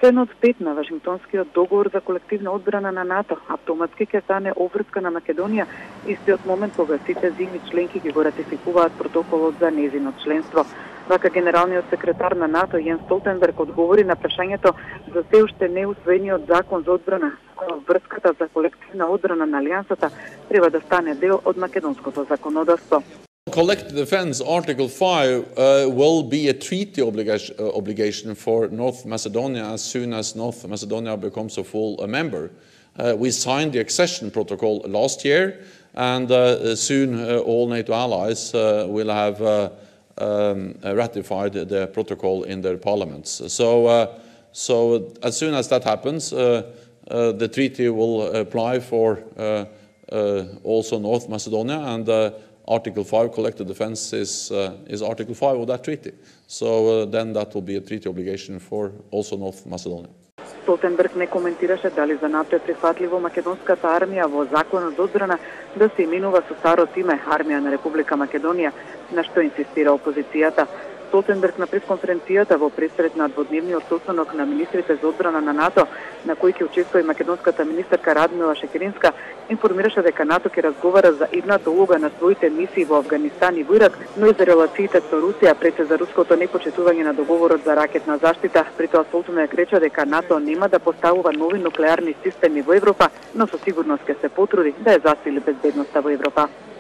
Членот 5 на Вашингтонскиот договор за колективна одбрана на НАТО автоматски ќе стане обврска на Македонија истиот момент кога сите земји членки ги го ратификуваат протоколот за нејзино членство. Вака генералниот секретар на НАТО Јенс Столтенберг одговори на прашањето за се уште неусвоениот закон за одбрана. Врската за колективна одбрана на алијансата треба да стане дел од македонското законодавство. Collective defense, Article 5, will be a treaty obligation for North Macedonia as soon as North Macedonia becomes a full member. We signed the accession protocol last year, and soon all NATO allies will have ratified the protocol in their parliaments. So as soon as that happens, the treaty will apply for also North Macedonia, and Article 5, collective defense, is Article 5 of that treaty. So then that will be a treaty obligation for also North Macedonia. Столтенберг не коментираше дали за НАТО е прифатливо македонската армија во законот за одбрана да се именува со старото име Армија на Република Македонија, на што инсистира опозицијата. Столтенберг на пресконференцијата во пресред на дводневниот состанок на министрите за одбрана на НАТО, на кој ќе учествува и македонската министерка Радмила Шекеринска, информираше дека НАТО ќе разговара за идната улога на своите мисии во Авганистан и во Ирак, но и за релациите со Русија пред за руското непочитување на договорот за ракетна заштита. При тоа Столтенберг рече дека НАТО нема да поставува нови нуклеарни системи во Европа, но со сигурност ќе се потруди да ја засили безбедноста во Европа.